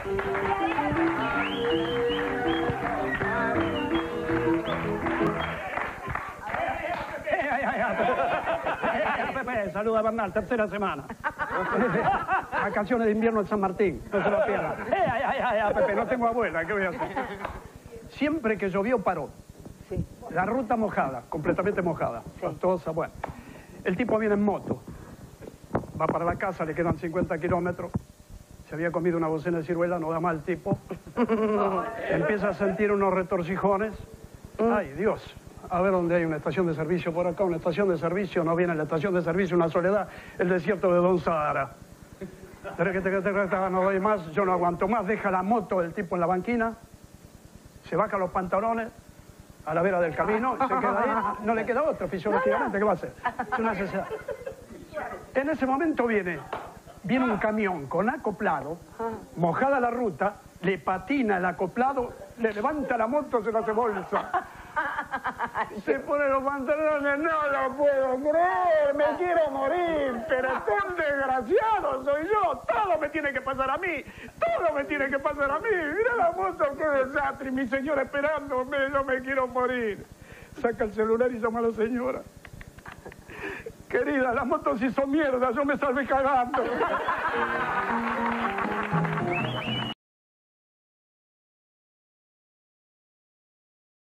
Pepe, saluda a Bernal, tercera semana. Vacaciones de invierno en San Martín, no se lo pierda. Pepe, no tengo abuela, ¿qué voy a hacer? Siempre que llovió paró. Sí. La ruta mojada, completamente mojada. Sí. Pastosa, bueno. El tipo viene en moto. Va para la casa, le quedan 50 kilómetros. Se había comido una docena de ciruela, no da mal tipo. Empieza a sentir unos retorcijones. Ay, Dios. A ver dónde hay una estación de servicio por acá. Una estación de servicio, no viene la estación de servicio, una soledad. El desierto de Don Sahara. No doy más, yo no aguanto más. Deja la moto el tipo en la banquina. Se baja los pantalones a la vera del camino y se queda ahí. No le queda otro fisiológicamente, ¿qué va a hacer? Es una necesidad. En ese momento viene un camión con acoplado, mojada la ruta, le patina el acoplado, le levanta la moto, se la hace bolsa. Se pone los pantalones, no lo puedo creer, me quiero morir, pero tan desgraciado soy yo, todo me tiene que pasar a mí, todo me tiene que pasar a mí. Mira la moto, qué desastre, mi señora esperándome, yo me quiero morir. Saca el celular y llama a la señora. Querida, las motos hizo mierda, yo me salvé cagando.